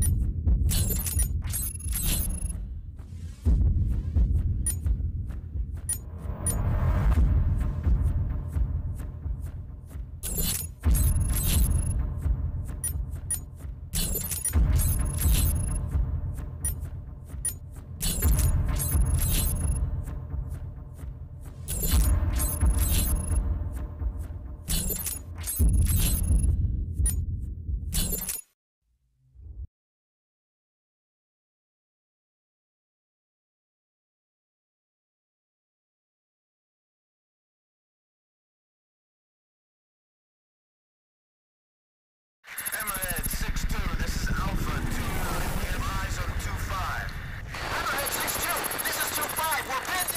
Hammerhead 6-2, this is Alpha 2-9. We have eyes on 2-5. Hammerhead 6-2, this is 2-5. We're pinned.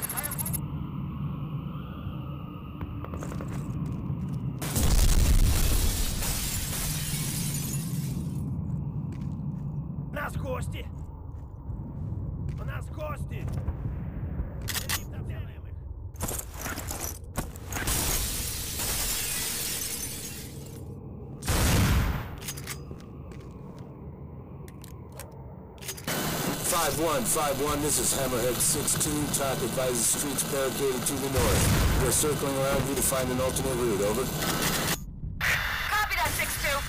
У нас гости! У нас гости! Делаем их! 5-1, this is Hammerhead 6-2. TOC advises streets barricaded to the north. We're circling around you to find an alternate route, over. Copy that, 6-2.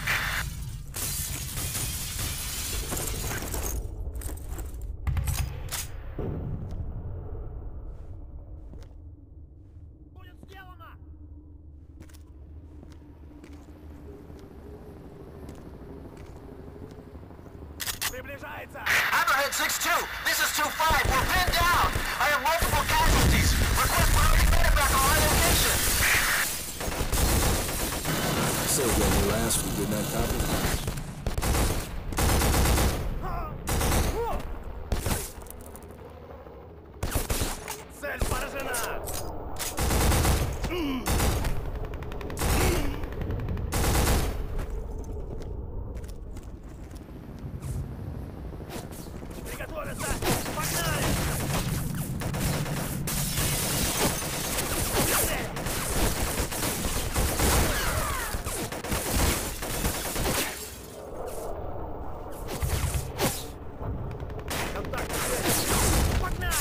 Будет сделано! Приближается! Hammerhead 6-2, this is 2-5. We're pinned down. I have multiple casualties. Request priority medevac on my location. Say again, your last, we did not copy. Цель поражена! Приготовиться! Погнали! Контакт! Погнали!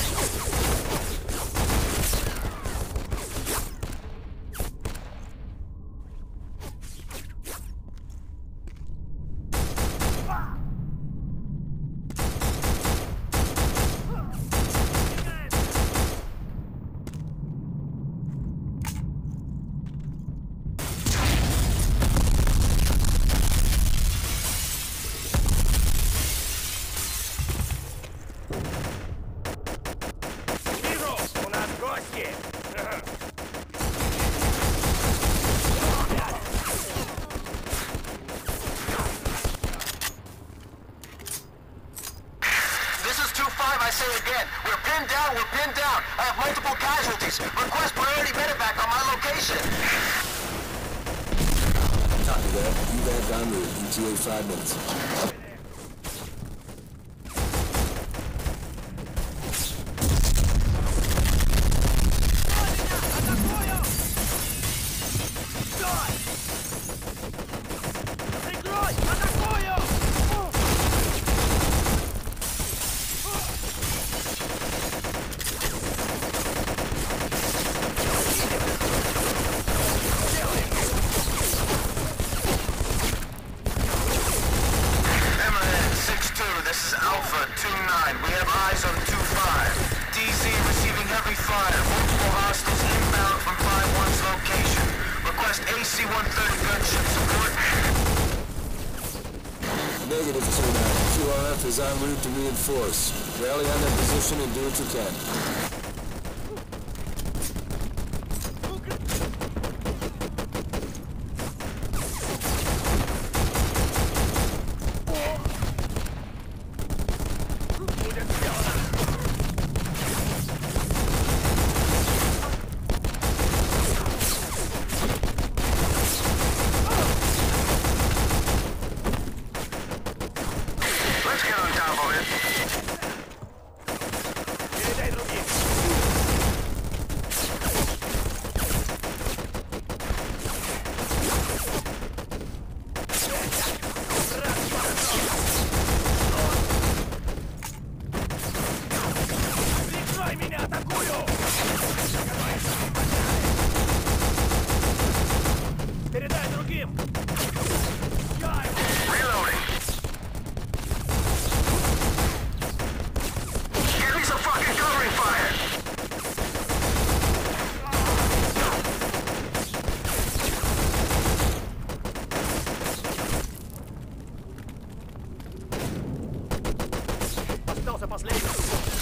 Вижу! У нас гости! This is 2-5, I say again. We're pinned down, we're pinned down. I have multiple casualties. Request priority medevac on my location. Copy that. Evac en route. ETA 5 minutes. Атакую! Стой! Прикрой! Атакую! Hammerhead 6-2, this is Alpha 2-9. We have eyes on 2-5. DZ receiving heavy fire. Multiple hostiles inbound from 5-1's location. Request AC-130 gunship support. Negative 2-9. QRF is en route to reinforce. Rally on that position and do what you can. Будет сделано! Let's get on top of it. Передай другим! Остался последний.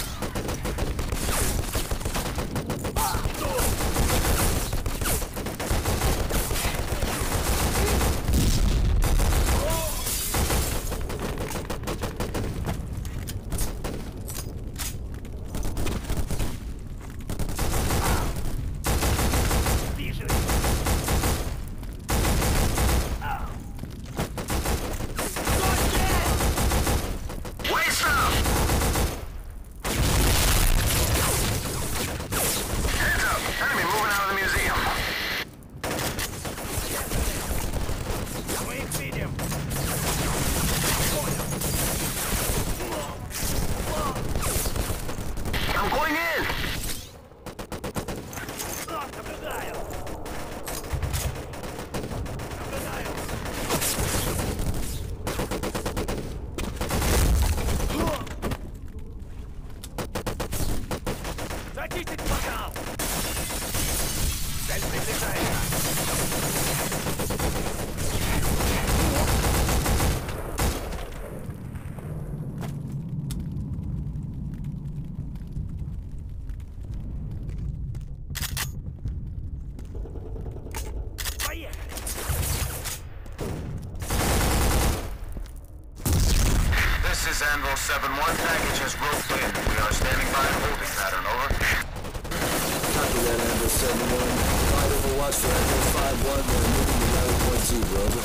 This is Anvil 7-1. Package has roped in. We are standing by in holding pattern, over. Copy that, Anvil 7-1. Fight overwatch for Anvil 5-1. We're moving to Rally Point 2, over.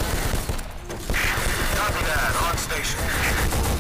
Copy that. On station.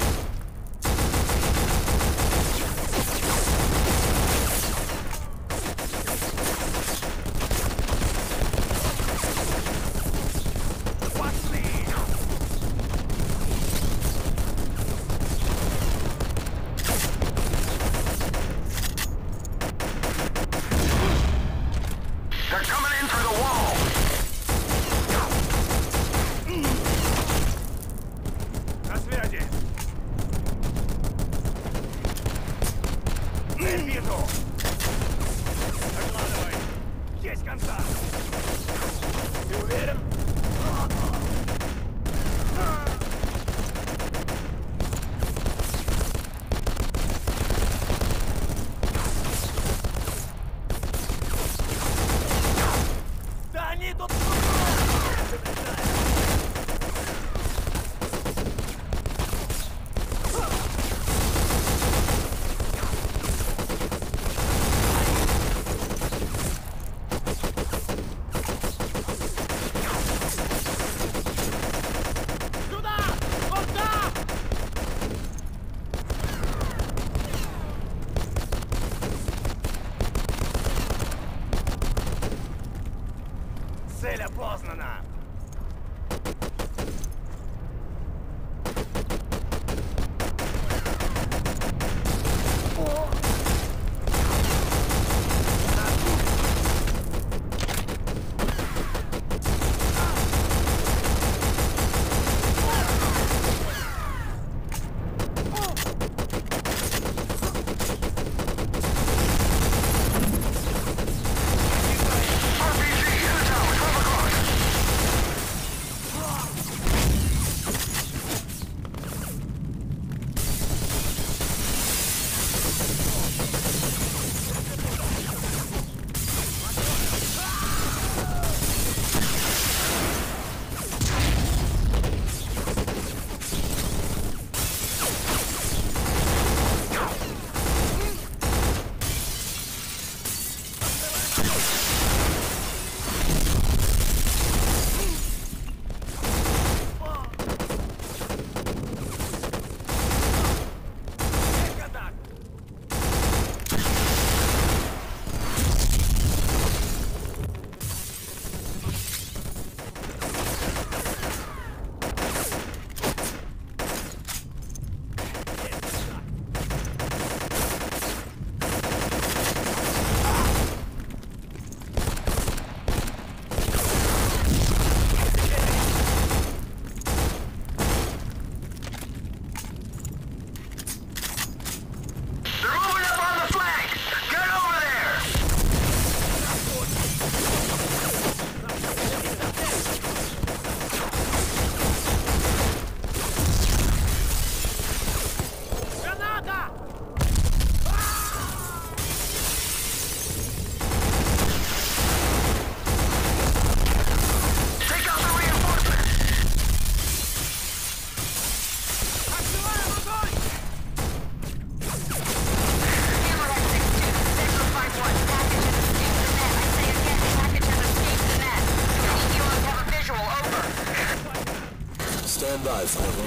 5-1.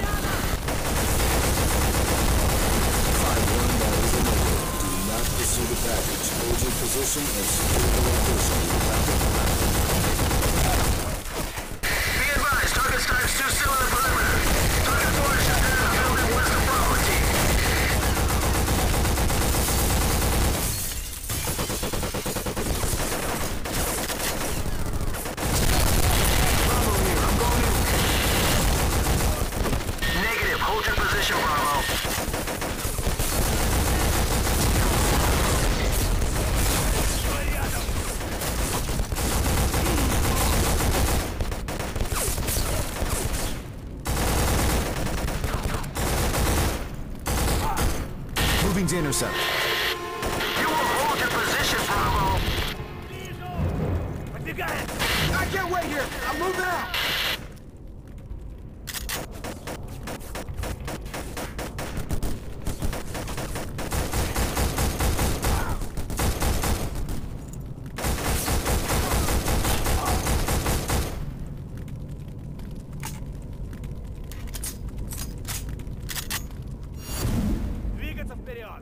5-1, that is a negative. Do not pursue the package. Hold your position and secure the location. Be advised, target strikes 2 still in the perimeter. Target 4 is shut down. Building west of Bravo team. Bravo here, I'm going in. Negative, hold your position, Bravo. Moving to intercept. You will hold your position, Bravo. Подбегаем! I can't wait here! I'm moving out! Двигаться вперед!